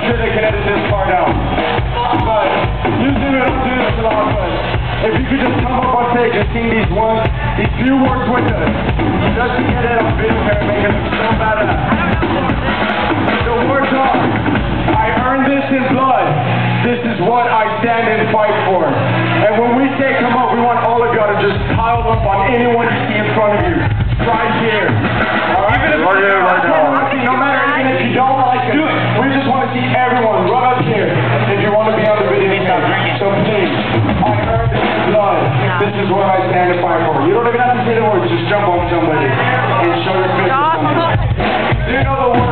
sure they can edit this part out. But usually we don't do this a lot, but if you could just come up on stage and sing these few words with us, just to get it on video and make it look so badass. The words are, I earned this in blood. This is what I stand and fight for. And when we say come up, we want all of y'all to just pile up on anyone you see in front of you. Right here. Alright? No matter even if you don't like it, we just want to see everyone right up here if you want to be on the video. So please, I earned this in blood. This is what I stand and fight for. You don't even have to say the words, just jump on somebody and show your face to somebody. Do you know the words?